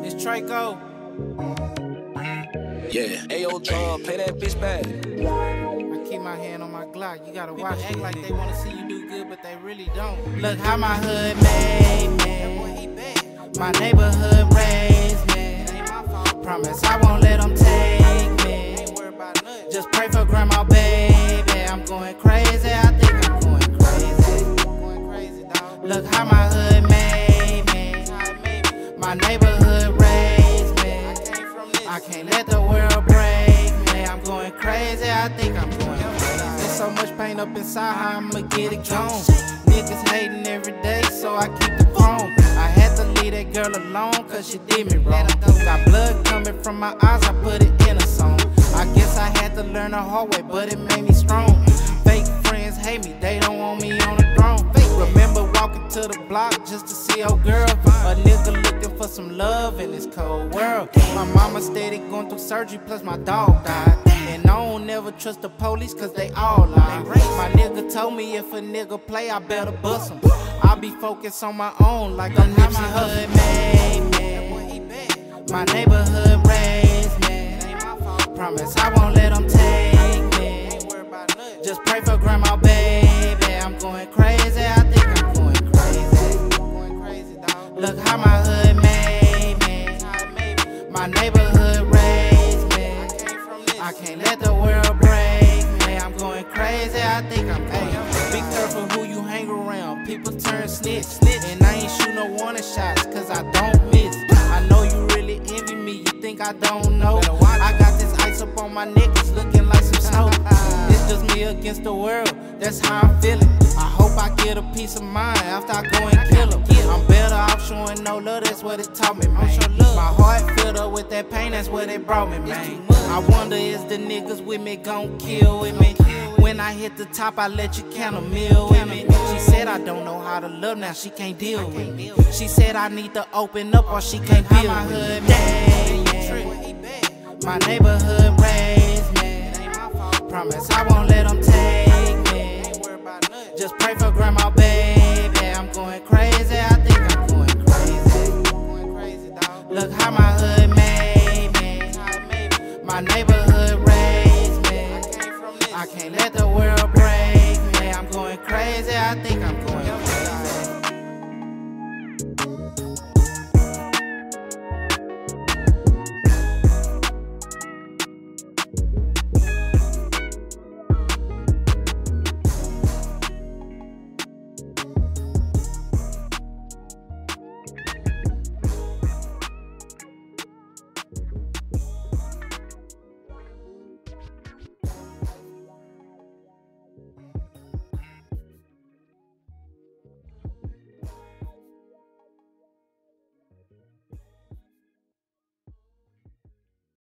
It's Treyco. Yeah, Ayo drum, play that bitch back. I keep my hand on my Glock. You gotta watch, act like they wanna see you do good, but they really don't. Look how my hood made me. My neighborhood raised me. Promise I won't let them take me. Just pray for grandma, baby. I'm going crazy. I think I'm going crazy. Look how my hood made me. My neighborhood raised me. I can't let the world break me. I'm going crazy. I think I'm going crazy. There's so much pain up inside, how I'ma get it gone. Niggas hating every day, so I keep the chrome. I had to leave that girl alone, cause she did me wrong. Got blood coming from my eyes, I put it in a song. I guess I had to learn the hard way, but it made me strong. Fake friends hate me, they don't want me on the throne. Remember walking to the block just to see old girl. A nigga looking for some love in this cold world. My mama steady going through surgery, plus my dog died. And I don't never trust the police, cause they all lie. My nigga told me if a nigga play, I better bust him. I be focused on my own like a Nipsey Hussle made me. My neighborhood raised me. Promise I won't let them take me. Just pray for grandma, baby. I'm going crazy. I think I'm going crazy. Look how my hood made me. My neighborhood raised me. I can't let the world break me. I'm going crazy. I think I'm going crazy. Be careful who you hang around. People turn snitch. And I ain't shoot no warning shots, cause I don't miss. I know you really envy me. You think I don't know? I got this ice up on my neck. It's looking like some snow. It's just me against the world. That's how I'm feeling. I hope I get a peace of mind after I go and kill him. I'm better off showing no love, that's what it taught me, man. My heart filled up with that pain, that's what it brought me, man. I wonder is the niggas with me gon' kill with me? When I hit the top, I let you count a meal with me. She said I don't know how to love, now she can't deal with me. She said I need to open up or she can't deal with me. My neighborhood raised me. Promise I won't let them take me. Just pray for grandma, baby. I'm going crazy. I think I'm going crazy. Look how my